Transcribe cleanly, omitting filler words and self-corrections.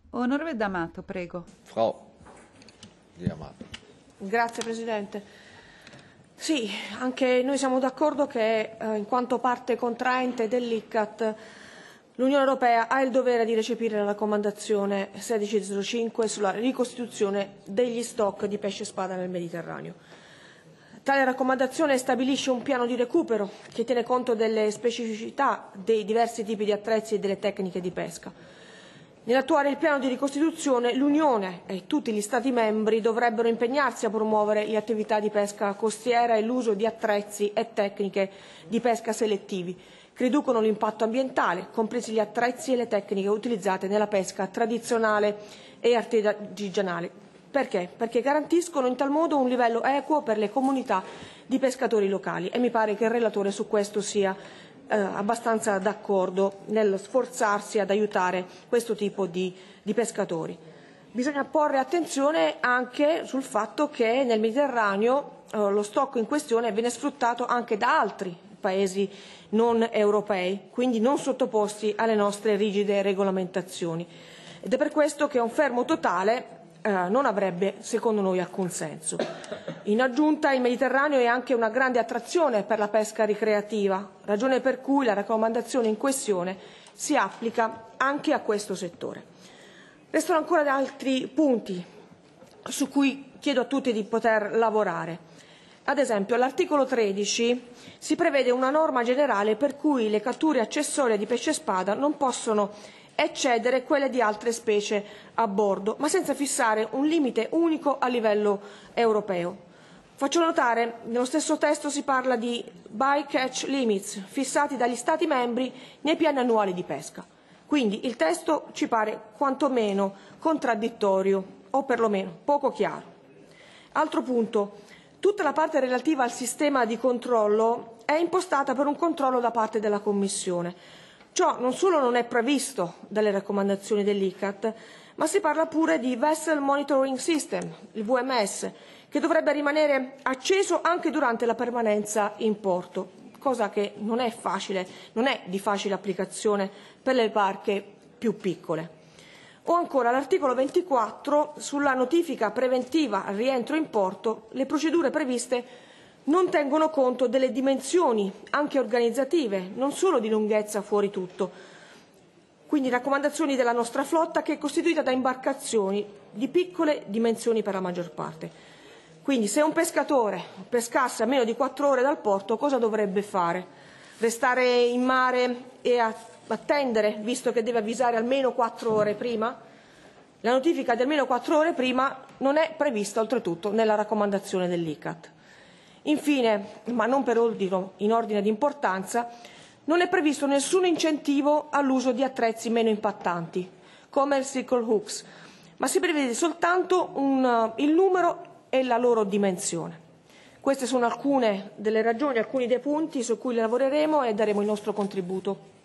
Onorevole D'Amato, prego. Frau D'Amato. Grazie Presidente. Sì, anche noi siamo d'accordo che in quanto parte contraente dell'ICCAT l'Unione Europea ha il dovere di recepire la raccomandazione 1605 sulla ricostituzione degli stock di pesce spada nel Mediterraneo. Tale raccomandazione stabilisce un piano di recupero che tiene conto delle specificità dei diversi tipi di attrezzi e delle tecniche di pesca. Nell'attuare il piano di ricostituzione, l'Unione e tutti gli Stati membri dovrebbero impegnarsi a promuovere le attività di pesca costiera e l'uso di attrezzi e tecniche di pesca selettivi, che riducono l'impatto ambientale, compresi gli attrezzi e le tecniche utilizzate nella pesca tradizionale e artigianale. Perché? Perché garantiscono in tal modo un livello equo per le comunità di pescatori locali e mi pare che il relatore su questo sia abbastanza d'accordo nel sforzarsi ad aiutare questo tipo di pescatori. Bisogna porre attenzione anche sul fatto che nel Mediterraneo lo stock in questione viene sfruttato anche da altri paesi non europei, quindi non sottoposti alle nostre rigide regolamentazioni. Ed è per questo che un fermo totale non avrebbe, secondo noi, alcun senso. In aggiunta, il Mediterraneo è anche una grande attrazione per la pesca ricreativa, ragione per cui la raccomandazione in questione si applica anche a questo settore. Restano ancora altri punti su cui chiedo a tutti di poter lavorare. Ad esempio, all'articolo 13 si prevede una norma generale per cui le catture accessorie di pesce spada non possono eccedere quelle di altre specie a bordo, ma senza fissare un limite unico a livello europeo. Faccio notare, nello stesso testo si parla di bycatch limits fissati dagli Stati membri nei piani annuali di pesca. Quindi il testo ci pare quantomeno contraddittorio o perlomeno poco chiaro. Altro punto, tutta la parte relativa al sistema di controllo è impostata per un controllo da parte della Commissione. Ciò non solo non è previsto dalle raccomandazioni dell'ICCAT, ma si parla pure di Vessel Monitoring System, il VMS, che dovrebbe rimanere acceso anche durante la permanenza in porto, cosa che non è facile, non è di facile applicazione per le barche più piccole. O ancora l'articolo 24 sulla notifica preventiva al rientro in porto, le procedure previste non tengono conto delle dimensioni anche organizzative, non solo di lunghezza fuori tutto. Quindi raccomandazioni della nostra flotta che è costituita da imbarcazioni di piccole dimensioni per la maggior parte. Quindi se un pescatore pescasse a meno di 4 ore dal porto, cosa dovrebbe fare? Restare in mare e attendere, visto che deve avvisare almeno 4 ore prima? La notifica di almeno 4 ore prima non è prevista oltretutto nella raccomandazione dell'ICCAT. Infine, ma non per in ordine di importanza, non è previsto nessun incentivo all'uso di attrezzi meno impattanti, come il sickle hooks, ma si prevede soltanto il numero e la loro dimensione. Queste sono alcune delle ragioni, alcuni dei punti su cui lavoreremo e daremo il nostro contributo.